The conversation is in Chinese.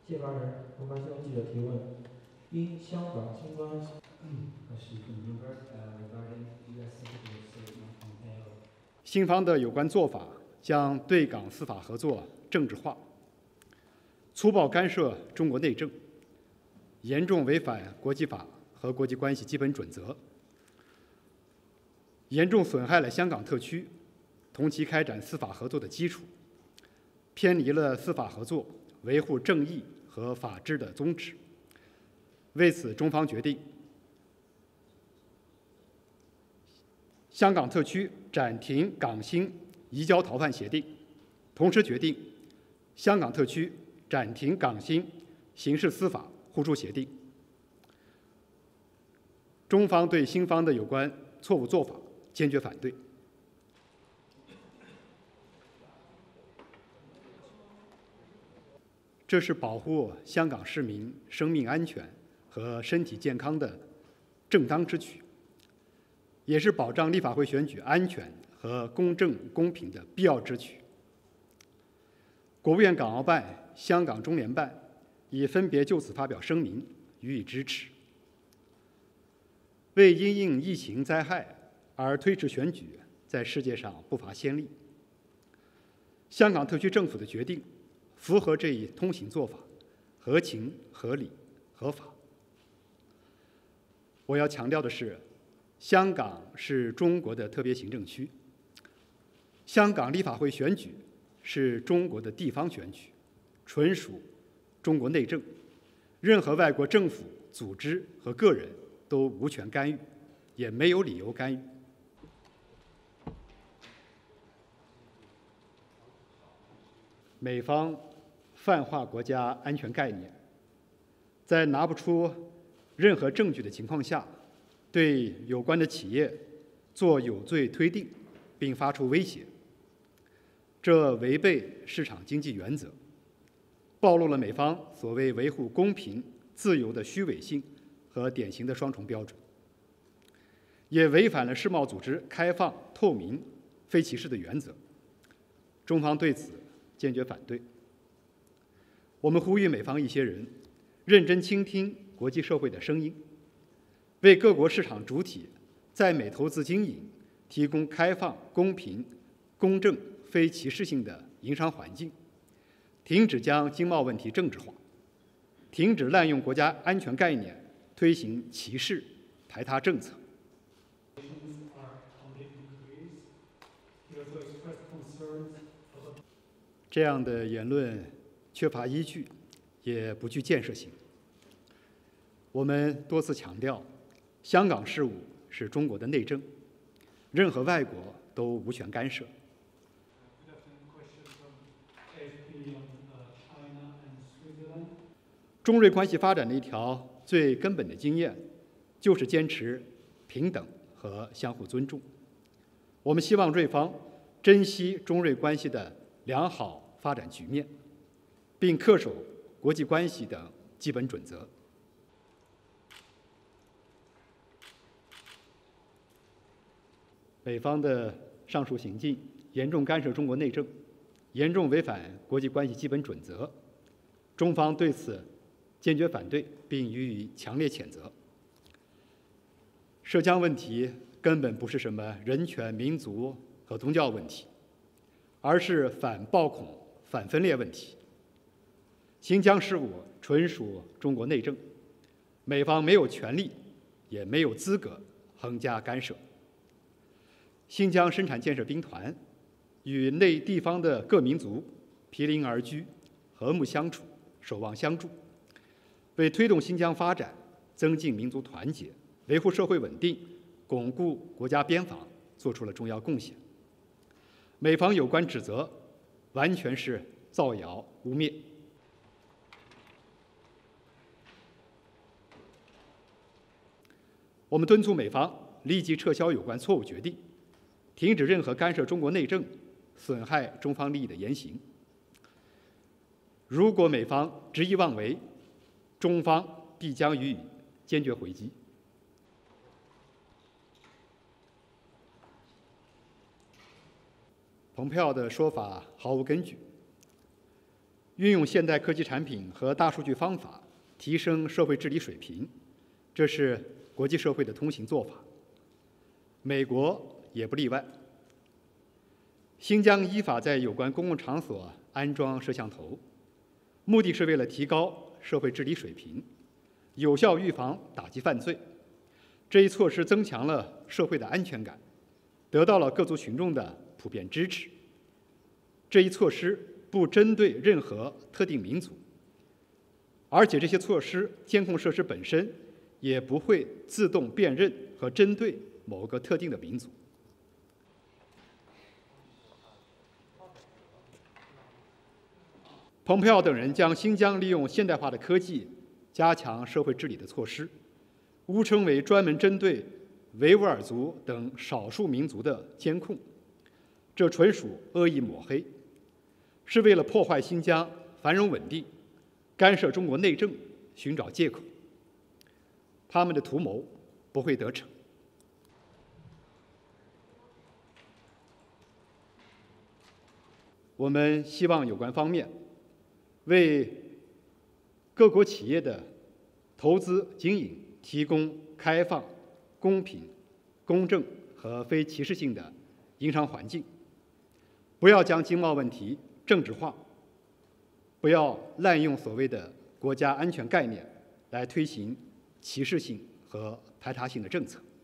谢发人，同台新闻记者提问：一、香港新冠。 新方的有关做法将对港司法合作政治化，粗暴干涉中国内政，严重违反国际法和国际关系基本准则，严重损害了香港特区同其开展司法合作的基础，偏离了司法合作维护正义和法治的宗旨。为此，中方决定香港特区暂停港新移交逃犯协定，同时决定香港特区暂停港新刑事司法互助协定。中方对新方的有关错误做法坚决反对。这是保护香港市民生命安全和身体健康的正当之举，也是保障立法会选举安全和公正公平的必要之举。国务院港澳办、香港中联办已分别就此发表声明，予以支持。为因应疫情灾害而推迟选举，在世界上不乏先例。香港特区政府的决定符合这一通行做法，合情、合理、合法。我要强调的是，香港是中国的特别行政区，香港立法会选举是中国的地方选举，纯属中国内政，任何外国政府、组织和个人都无权干预，也没有理由干预。美方泛化国家安全概念，在拿不出任何证据的情况下，对有关的企业做有罪推定，并发出威胁，这违背市场经济原则，暴露了美方所谓维护公平、自由的虚伪性和典型的双重标准，也违反了世贸组织开放、透明、非歧视的原则。中方对此坚决反对。我们呼吁美方一些人认真倾听国际社会的声音，为各国市场主体在美投资经营提供开放、公平、公正、非歧视性的营商环境，停止将经贸问题政治化，停止滥用国家安全概念推行歧视、排他政策。这样的言论缺乏依据，也不具建设性。我们多次强调，香港事务是中国的内政，任何外国都无权干涉。中瑞关系发展的一条最根本的经验，就是坚持平等和相互尊重。我们希望瑞方珍惜中瑞关系的良好发展局面，并恪守国际关系等基本准则。美方的上述行径严重干涉中国内政，严重违反国际关系基本准则，中方对此坚决反对，并予以强烈谴责。涉疆问题根本不是什么人权、民族和宗教问题，而是反暴恐、反分裂问题。新疆事务纯属中国内政，美方没有权利，也没有资格横加干涉。新疆生产建设兵团与内地方的各民族毗邻而居，和睦相处，守望相助，为推动新疆发展、增进民族团结、维护社会稳定、巩固国家边防做出了重要贡献。美方有关指责完全是造谣污蔑。我们敦促美方立即撤销有关错误决定，停止任何干涉中国内政、损害中方利益的言行。如果美方执意妄为，中方必将予以坚决回击。蓬佩奥的说法毫无根据。 运用现代科技产品和大数据方法提升社会治理水平，这是国际社会的通行做法。美国也不例外。新疆依法在有关公共场所安装摄像头，目的是为了提高社会治理水平，有效预防打击犯罪。这一措施增强了社会的安全感，得到了各族群众的普遍支持。这一措施不针对任何特定民族，而且这些措施监控设施本身也不会自动辨认和针对某个特定的民族。蓬佩奥等人将新疆利用现代化的科技加强社会治理的措施，污称为专门针对维吾尔族等少数民族的监控，这纯属恶意抹黑，是为了破坏新疆繁荣稳定，干涉中国内政，寻找借口。他们的图谋不会得逞。我们希望有关方面为各国企业的投资经营提供开放、公平、公正和非歧视性的营商环境，不要将经贸问题政治化，不要滥用所谓的国家安全概念来推行歧视性和排他性的政策。